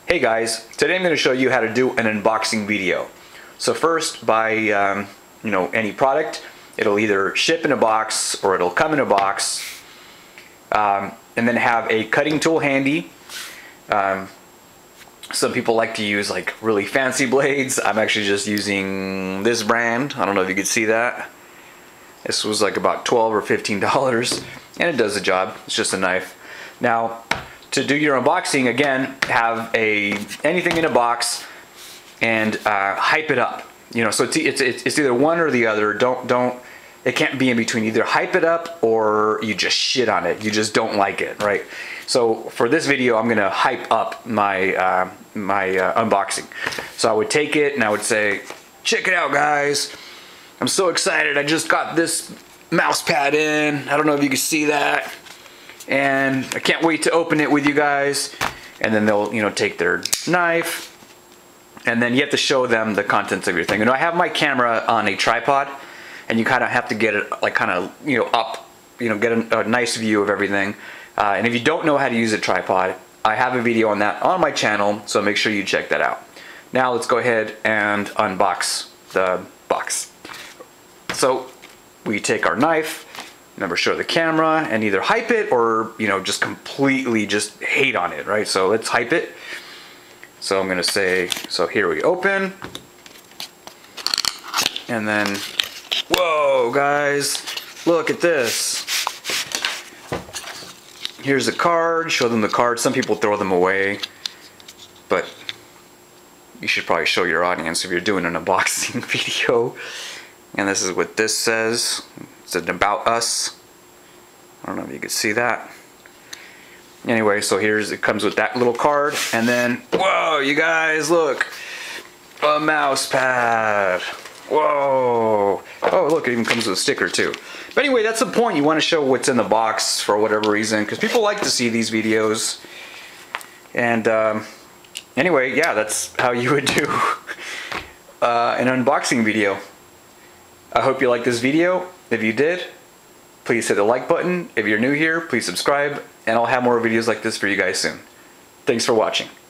Hey guys, today I'm going to show you how to do an unboxing video. So first, by any product, it'll either ship in a box or it'll come in a box, and then have a cutting tool handy. Some people like to use like really fancy blades. I'm actually just using this brand. I don't know if you could see that. This was like about $12 or $15, and it does the job. It's just a knife. Now, to do your unboxing, again, have anything in a box and hype it up. So it's either one or the other. It can't be in between. Either hype it up or you just shit on it. You just don't like it, right? So for this video, I'm gonna hype up my unboxing. So I would take it and I would say, check it out, guys. I'm so excited. I just got this mouse pad in. I don't know if you can see that. And I can't wait to open it with you guys. And then they'll, take their knife, and then you have to show them the contents of your thing. I have my camera on a tripod, and you kind of have to get it like up, get a nice view of everything. And if you don't know how to use a tripod, I have a video on that on my channel, so make sure you check that out. Now let's go ahead and unbox the box. So we take our knife. Remember, show the camera and either hype it or, just completely just hate on it, right? So let's hype it. So I'm gonna say, so here we open. And then, whoa, guys, look at this. Here's a card, show them the card. Some people throw them away, but you should probably show your audience if you're doing an unboxing video. And this is what this says. It's an about us. I don't know if you can see that. Anyway, so it comes with that little card, and then, whoa, you guys, look, a mouse pad. Whoa. Oh, look, it even comes with a sticker too. But anyway, that's the point. You want to show what's in the box for whatever reason, because people like to see these videos. And anyway, yeah, that's how you would do an unboxing video. I hope you liked this video. If you did, please hit the like button. If you're new here, please subscribe, and I'll have more videos like this for you guys soon. Thanks for watching.